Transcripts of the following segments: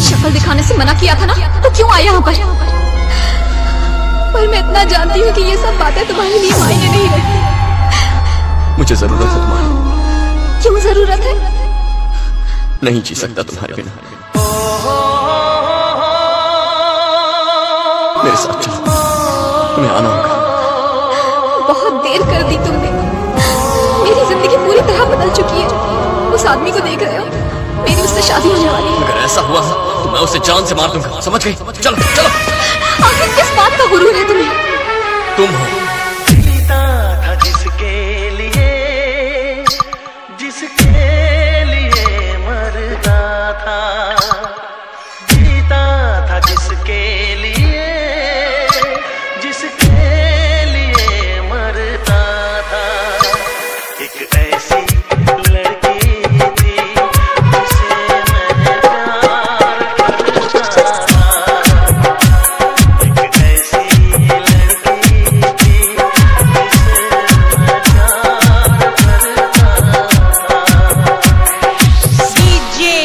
शक्ल दिखाने से मना किया था ना, तो क्यों आया यहाँ पर मैं इतना जानती हूँ कि ये सब बातें तुम्हारे लिए मायने नहीं रखती। मुझे जरूरत है तुम्हारी। क्यों जरूरत है? नहीं जी सकता तुम्हारे बिना। मेरे साथ चलो, तुम्हें आना होगा। बहुत देर कर दी तुमने, मेरी जिंदगी पूरी तरह बदल चुकी है। उस आदमी को देख रहे हो, मेरी उससे शादी होने वाली है। अगर ऐसा हुआ तो मैं उसे जान से मार दूंगा, समझ गई? चलो चलो। आखिर किस बात का गुरूर है तुम्हें? तुम हो। जीता था जिसके लिए मरता था, जीता था जिसके लिए मरता था। एक ऐसी लड़की थी जिसे मैं प्यार करता था। एक ऐसी लड़की थी जिसे मैं प्यार करता था। डीजे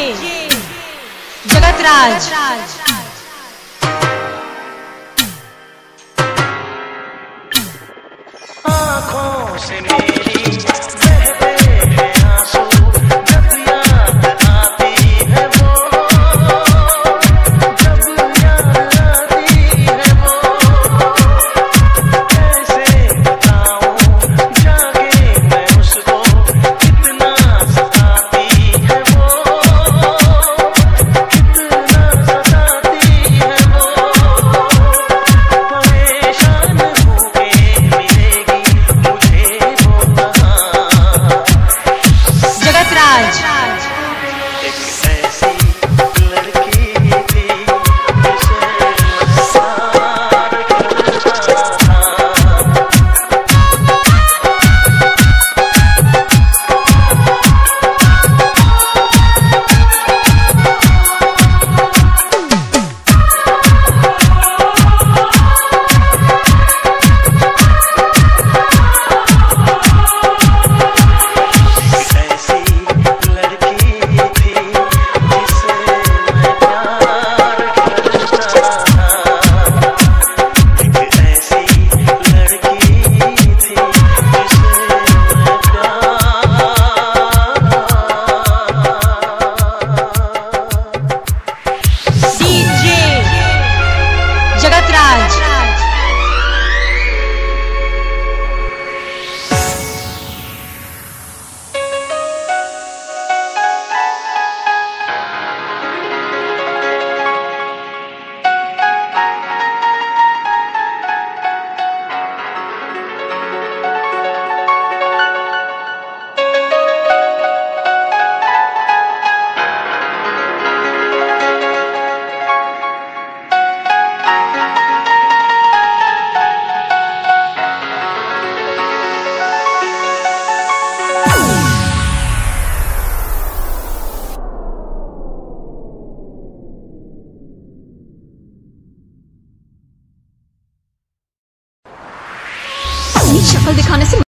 जगतराज। आँखों से मेरी बहते हैं आंसू, जब याद आती है वो, जब याद आती है वो। कैसे बताऊं जाके मैं उसको, कितना सताती है वो, कितना सताती है वो। परेशान होके मिलेगी मुझे वो कहाँ। जगतराज। एक ऐसी लड़की थी जिसे प्यार करता था। जगतराज। अपनी शक्ल दिखाने से